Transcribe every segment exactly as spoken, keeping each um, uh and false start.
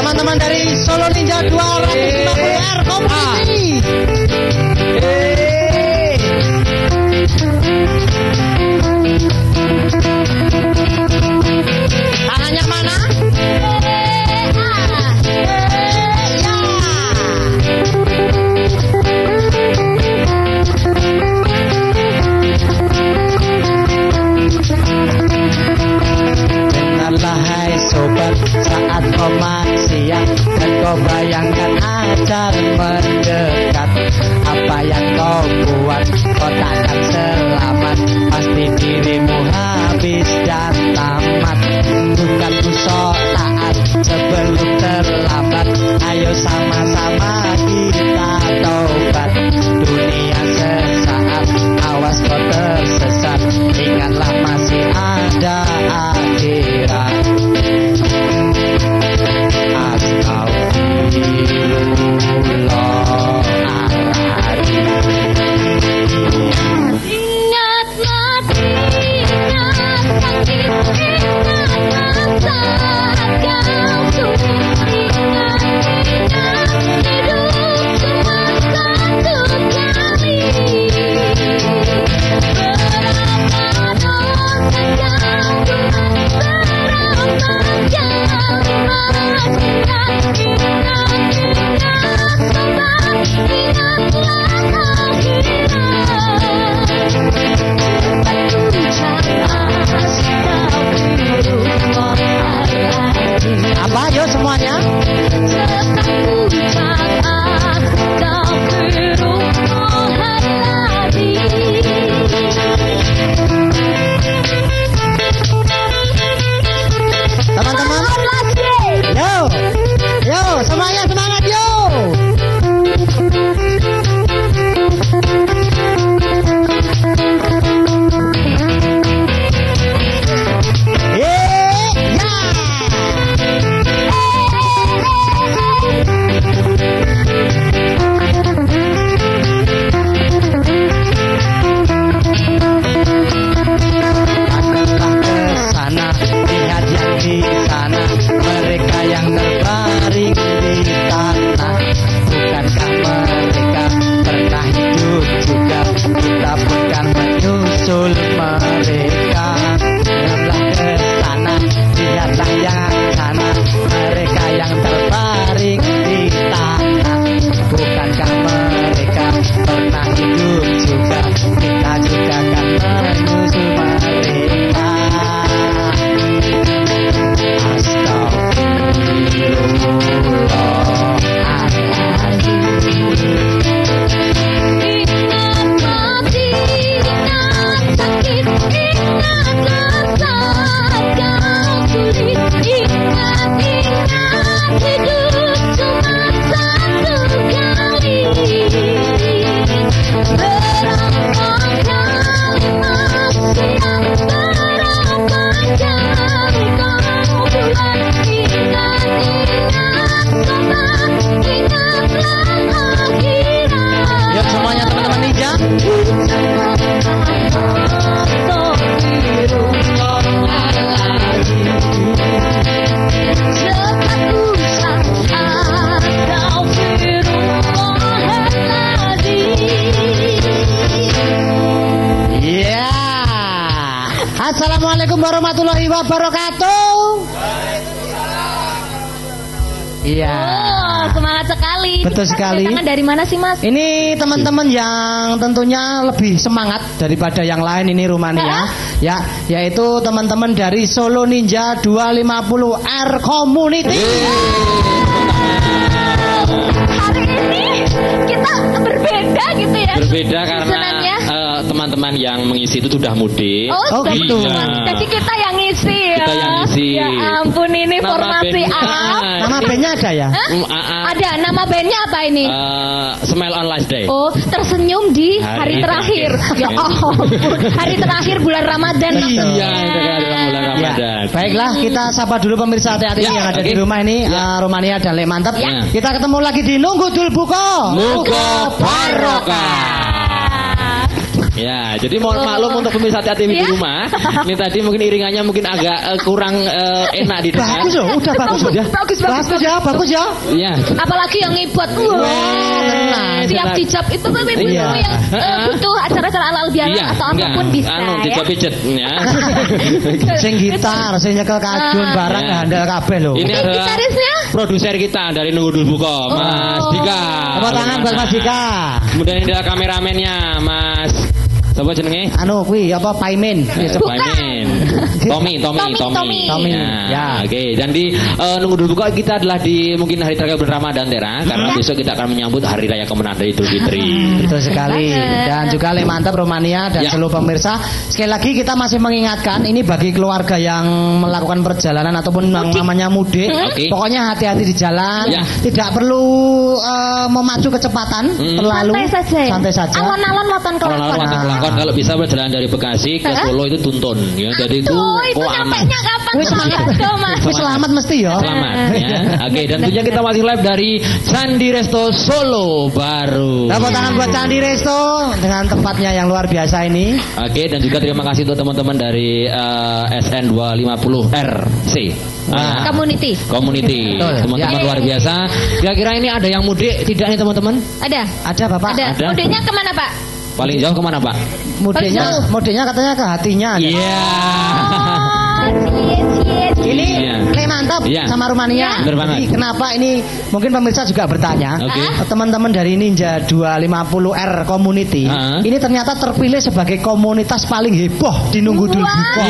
teman-teman dari Solo Ninja dua ratus lima puluh R Community. Tangannya mana? Hai sobat, saat kau maksiat dan kau bayangkan ajar mendekat, apa yang kau buat kau takkan selamat, pasti dirimu habis dan tamat. Bukan ku sok taat sebelum terlambat, ayo sama-sama kita tobat. Dunia sesaat, awas kau tersesat, ingatlah masih ada akhirat. Apa ayo semuanya? Teman-teman, yo, yo, semuanya semangat yo. Assalamualaikum warahmatullahi wabarakatuh. Iya. Oh, semangat sekali. Betul sekali. Teman dari mana sih, Mas? Ini teman-teman yang tentunya lebih semangat daripada yang lain ini Rumania. Ya, yaitu teman-teman dari Solo Ninja dua lima puluh R Community. Hari ini kita berbeda gitu ya. Berbeda karena uh, teman-teman yang mengisi itu sudah mudik. Oh, oh gitu. Iya. Jadi kita yang ngisi ya. Kita yang ngisi. Ya ampun, ini Nama formasi band, A. Nama bandnya ada ya? Um, A A. Ada nama bandnya apa ini? Uh, Smile on Last Day. Oh, tersenyum di hari, Hari terakhir. terakhir. Ya ampun, hari terakhir bulan Ramadan. Iya, bulan Ramadan. Ya, baiklah, kita sapa dulu pemirsa hati-hati Ya, yang ada oke. di rumah ini, Ya. uh, Rumania dan Lek Mantap. Ya. Kita ketemu lagi di Nunggu Dul Buko. Muga barokah. Ya, jadi mohon maklum untuk pemirsa T V di Ya. rumah. Ini tadi mungkin iringannya mungkin agak eh, kurang eh, enak didengar. Bagus loh, udah bagus ya. Bagus, bagus, Bagus ya, bagus ya. Iya. Apalagi yang ngibot. tenang, Siap tenang. dijab itu kan itu Iya. yang eh, butuh acara-acara halal bihalal Iya, atau enggak. apapun bisa Anu ya. dipijet ya. Sing gitar, sing nyekel kajun Ah. barang Ya. handal kabeh lho. Ini Ini adalah gitarisnya? produser kita dari Nunggu Dul Buko, Mas Oh. Dika. Tepuk tangan buat Mas Dika. Kemudian ini adalah kameramennya, Mas. Siapa jenenge? Anu kuwi apa Paimin? Bukan. Paimin. Tommy, Tommy, Tommy, Tommy. Tommy. Tommy. Ya, Ya. oke. Dan di eh, Nunggu Dul Buko kita adalah di mungkin hari terakhir bulan Ramadan, Tera, karena Ya. besok kita akan menyambut hari raya kemenangan Idul Fitri. Betul sekali. Banget. Dan juga Le Mantap Romania dan Ya. seluruh pemirsa. Sekali lagi kita masih mengingatkan ini bagi keluarga yang melakukan perjalanan ataupun yang namanya mudik. Oke. Pokoknya hati-hati di jalan. Ya. Tidak perlu eh, memacu kecepatan Hmm. terlalu. Santai saja ya. Santai saja. Alon-alon waton Kalau kelakon. waktu kelakon kalau bisa berjalan dari Bekasi ke Hah? Solo itu tuntun ya. Jadi itu Tuh, itu kok aman. nyampainya kapan? Wis Mas semangat. Jado, Mas? Wis selamat mesti ya. Selamat ya. Oke, dan tentunya kita masih live dari Candi Resto Solo baru. Tepuk tangan buat Candi Resto dengan tempatnya yang luar biasa ini. Oke, dan juga terima kasih untuk teman-teman dari eh, S N dua lima nol R C. Nah. Community. Community. Betul. Teman-teman Ya. luar biasa. Kira-kira ini ada yang mudik tidak nih teman-teman? Ada. Ada Bapak? Ada. Ada. Mudenya kemana, Pak? Paling jauh kemana Pak? Mudenya, Jauh. mudenya katanya ke hatinya. Iya. Oh, cie, cie, cie. Ini Iya. Le Mantap Iya. sama Rumania. Bener banget. Jadi kenapa ini mungkin pemirsa juga bertanya. Oke. Ah, teman-teman dari Ninja dua lima nol R Community Ah. ini ternyata terpilih sebagai komunitas paling heboh di Nunggu Dul Wah. Buko.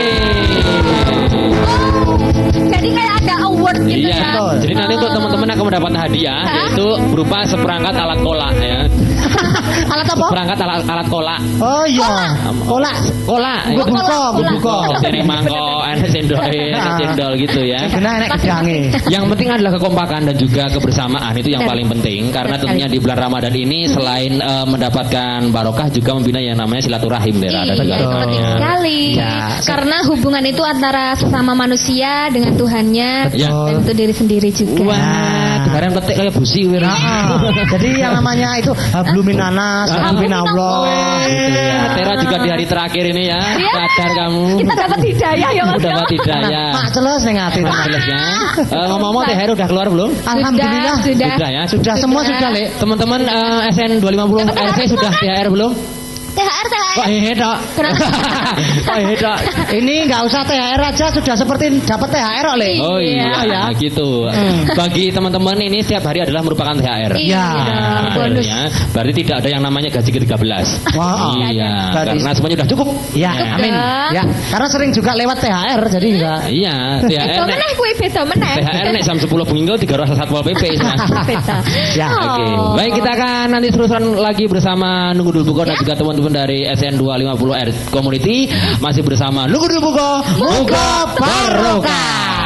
Oh, jadi kayak ada award gitu Iya, kan? betul. jadi nanti untuk teman-teman akan mendapat hadiah Hah? yaitu berupa seperangkat alat kolak ya. Alat apa? Seperangkat alat alat kolak. Oh iya. Kolak. Kolak. Gue buko, kolak, gue kolak. buko. Sering mangkok, enak cendol, enak cendol gitu ya. Kena enak gedange. Yang penting adalah kekompakan dan juga kebersamaan itu yang Benar. paling penting karena Benar tentunya sekali. di bulan Ramadan ini selain eh, mendapatkan barokah juga membina yang namanya silaturahim Dera dan Iya, juga itu penting temannya. sekali. Ya. Karena hubungan itu antara sesama manusia dengan Tuhannya Ya. dan itu diri sendiri juga. Wah, dengaran ketik kayak busi wir. Ah, jadi yang namanya itu habluminanas, habluminallah gitu ya. Ya, Tera juga di hari terakhir ini ya, Ya. sadar kamu. Kita dapat hidayah ya, Mas. Udah dapat hidayah. Mak celes ning ati Nah, teman. jelas ya. Eh, ngomong-ngomong T H R udah keluar belum? Alhamdulillah. Sudah, sudah. Sudah ya. Sudah semua sudah, Le. Teman-teman eh, S N dua lima nol R C sudah T H R belum? T H R, T H R. Kok hehe tok? Kenapa? Kok hehe tok? Ini nggak usah T H R aja sudah seperti dapat T H R kok, Le. Oh iya, Iya. ya. gitu. Hmm. Bagi teman-teman ini setiap hari adalah merupakan T H R. Iya, Nah, bonus. ya. Berarti tidak ada yang namanya gaji ke tiga belas. Wah. Iya, Berarti- karena semuanya sudah cukup. Ya, Ya. amin. Ya, karena sering juga lewat T H R jadi juga. Iya, T H R Beda nek meneh kuwi beda meneh. T H R nek jam sepuluh bengi tiga ratus Satpol P P. Mas. Beda. Ya. Oke, Oh. baik kita akan nanti terusan lagi bersama Nunggu Dul Buko dan Ya. juga teman-teman dari S N dua lima nol R Community masih bersama Nunggu Dul Buko. Buka barokah.